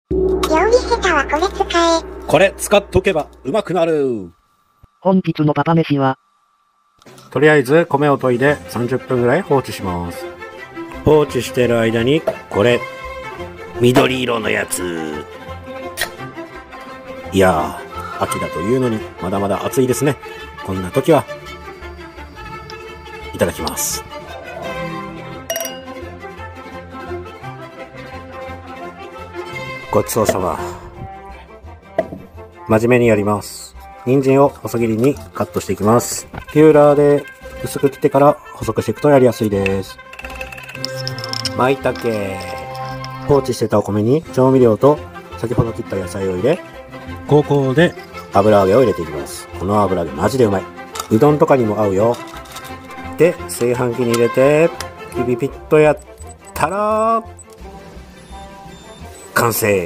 容疑下手はこれ使え。 これ使っとけばうまくなる。 本日のパパ飯は、 とりあえず米を研いで30分ぐらい放置します。放置してる間にこれ緑色のやつ。いやー、秋だというのにまだまだ暑いですね。こんな時はいただきます。ごちそうさま。真面目にやります。人参を細切りにカットしていきます。ピューラーで薄く切ってから細くしていくとやりやすいです。舞茸。放置してたお米に調味料と先ほど切った野菜を入れ、ここで油揚げを入れていきます。この油揚げマジでうまい。うどんとかにも合うよ。で、炊飯器に入れてピピピッとやったら完成。